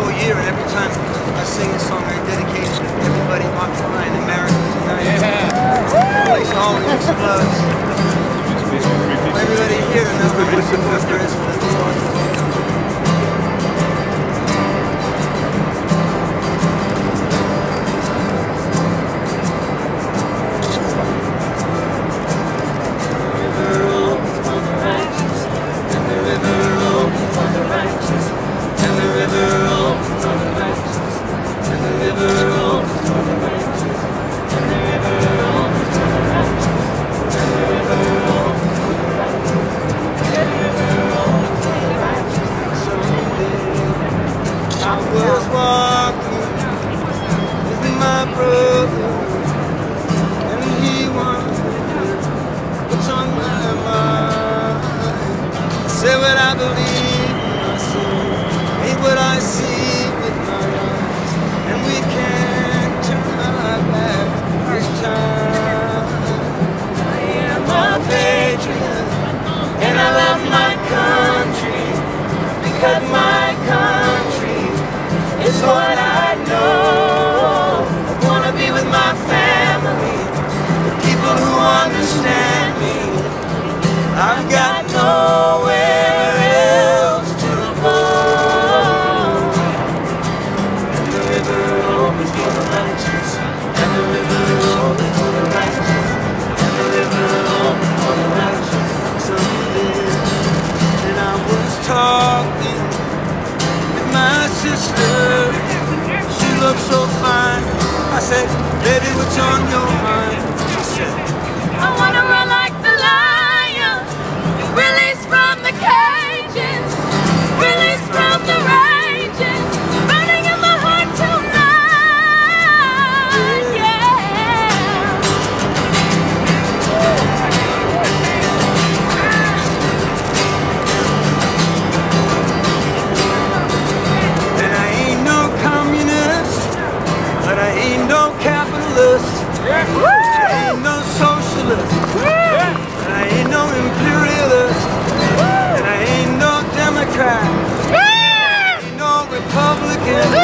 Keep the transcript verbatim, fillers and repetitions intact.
whole year, and every time I sing a song, I dedicate it to everybody occupying America tonight. Yeah. The place always explodes. Everybody here to know how much support there is for the cause. Say what I believe in my soul, ain't what I see with my eyes, and we can't turn our back this time. I am a patriot, and I love my country, because my country is what I know. I wanna be with my family, the people who understand me. I've got nowhere else to go. And the river opens for the righteous, and the river opens for the righteous, and the river opens for the righteous. Someday, and I was talking with my sister. She looked so fine. I said, baby, what's on your mind? She said, I wanna run like the lion, released from the cages, released from the rages, burning in my heart tonight, yeah. And I ain't no communist, but I ain't no capitalist, I ain't no socialist, and I ain't no imperialist, and I ain't no Democrat, I ain't no Republican.